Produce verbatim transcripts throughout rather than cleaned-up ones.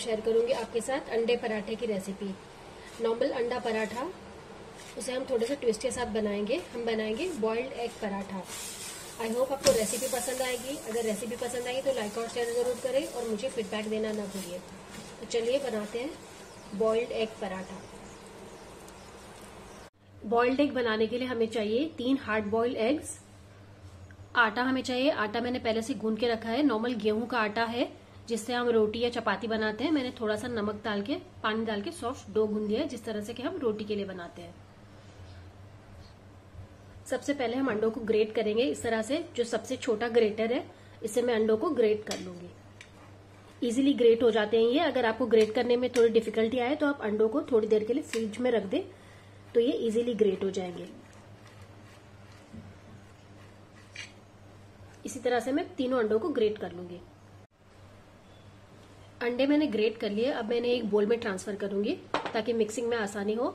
Share करूंगी आपके साथ अंडे पराठे की रेसिपी। नॉर्मल अंडा पराठा, उसे हम थोड़े से ट्विस्ट के साथ बनाएंगे। हम बनाएंगे boiled egg paratha. I hope आपको रेसिपी पसंद आएगी। अगर रेसिपी पसंद आई तो लाइक और शेयर जरूर करें और मुझे फीडबैक देना ना भूलिए। तो चलिए बनाते हैं boiled egg paratha. Boiled egg बनाने के लिए हमें चाहिए तीन हार्ड बॉइल्ड एग्स। आटा हमें चाहिए, आटा मैंने पहले से गूंद के रखा है। नॉर्मल गेहूं का आटा है जिससे हम रोटी या चपाती बनाते हैं। मैंने थोड़ा सा नमक डाल के, पानी डाल के सॉफ्ट डो गूंद लिया है, जिस तरह से कि हम रोटी के लिए बनाते हैं। सबसे पहले हम अंडों को ग्रेट करेंगे इस तरह से। जो सबसे छोटा ग्रेटर है, इससे मैं अंडों को ग्रेट कर लूंगी। इजीली ग्रेट हो जाते हैं ये। अगर आपको ग्रेट करने में थोड़ी डिफिकल्टी आए तो आप अंडों को थोड़ी देर के लिए फ्रिज में रख दें, तो ये इजीली ग्रेट हो जाएंगे। इसी तरह से मैं तीनों अंडों को ग्रेट कर लूंगी। अंडे मैंने ग्रेट कर लिए। अब मैंने एक बोल में ट्रांसफर करूंगी ताकि मिक्सिंग में आसानी हो।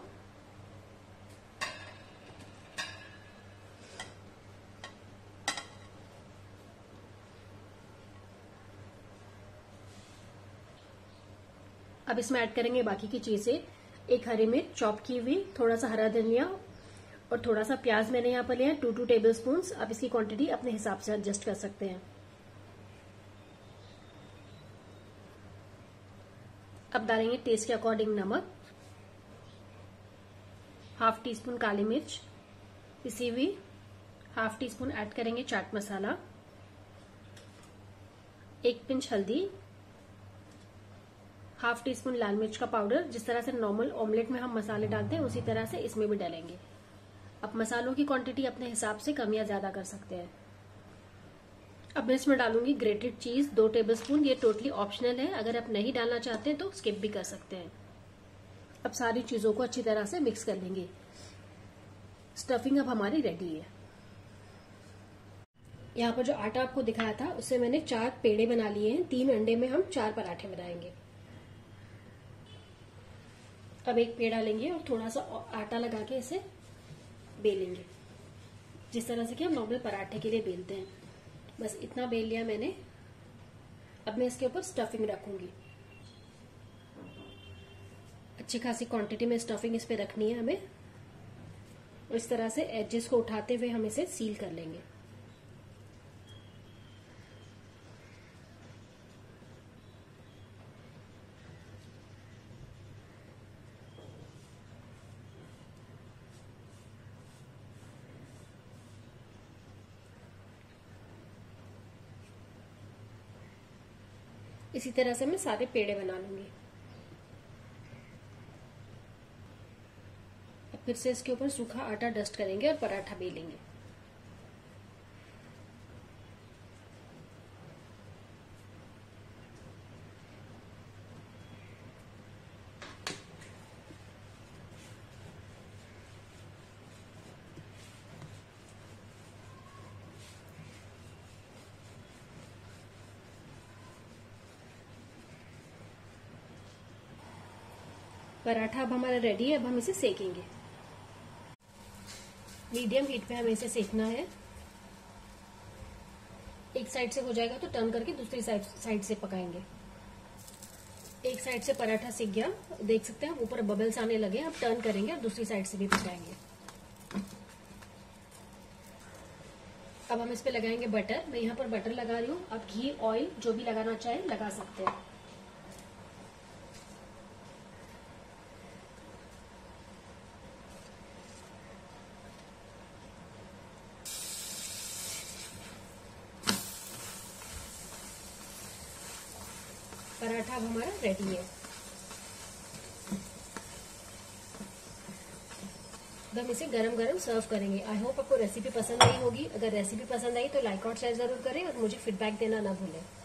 अब इसमें ऐड करेंगे बाकी की चीजें। एक हरी मिर्च चॉप की हुई, थोड़ा सा हरा धनिया और थोड़ा सा प्याज मैंने यहाँ पर लिया है, टू टू टेबल स्पून। आप इसकी क्वांटिटी अपने हिसाब से एडजस्ट कर सकते हैं। अब डालेंगे टेस्ट के अकॉर्डिंग नमक, हाफ टी स्पून काली मिर्च पिसी हुई, हाफ टी स्पून ऐड करेंगे चाट मसाला, एक पिंच हल्दी, हाफ टी स्पून लाल मिर्च का पाउडर। जिस तरह से नॉर्मल ऑमलेट में हम मसाले डालते हैं उसी तरह से इसमें भी डालेंगे। अब मसालों की क्वांटिटी अपने हिसाब से कम या ज्यादा कर सकते हैं। अब मैं इसमें डालूंगी ग्रेटेड चीज दो टेबलस्पून। ये टोटली ऑप्शनल है, अगर आप नहीं डालना चाहते हैं तो स्किप भी कर सकते हैं। अब सारी चीजों को अच्छी तरह से मिक्स कर लेंगे। स्टफिंग अब हमारी रेडी है। यहाँ पर जो आटा आपको दिखाया था उससे मैंने चार पेड़े बना लिए हैं। तीन अंडे में हम चार पराठे बनाएंगे। अब एक पेड़ा लेंगे और थोड़ा सा आटा लगा के इसे बेलेंगे, जिस तरह से कि हम नॉर्मल पराठे के लिए बेलते हैं। बस इतना बेल लिया मैंने। अब मैं इसके ऊपर स्टफिंग रखूंगी। अच्छी खासी क्वांटिटी में स्टफिंग इस पे रखनी है हमें। इस तरह से एजेस को उठाते हुए हम इसे सील कर लेंगे। इसी तरह से मैं सारे पेड़े बना लूंगी। अब फिर से इसके ऊपर सूखा आटा डस्ट करेंगे और पराठा बेलेंगे। पराठा अब हमारा रेडी है। अब हम इसे सेकेंगे। मीडियम हीट पे हमें इसे सेकना है। एक साइड से हो जाएगा तो टर्न करके दूसरी साइड साइड से पकाएंगे। एक साइड से पराठा सेक गया, देख सकते हैं ऊपर बबल्स आने लगे। अब टर्न करेंगे और दूसरी साइड से भी पकाएंगे। अब हम इस पे लगाएंगे बटर। मैं यहाँ पर बटर लगा रही हूँ। आप घी, ऑयल जो भी लगाना चाहे लगा सकते हैं। पराठा अब हमारा रेडी है। अब हम इसे गरम गरम सर्व करेंगे। आई होप आपको रेसिपी पसंद आई होगी। अगर रेसिपी पसंद आई तो लाइक और शेयर जरूर करें और मुझे फीडबैक देना ना भूलें।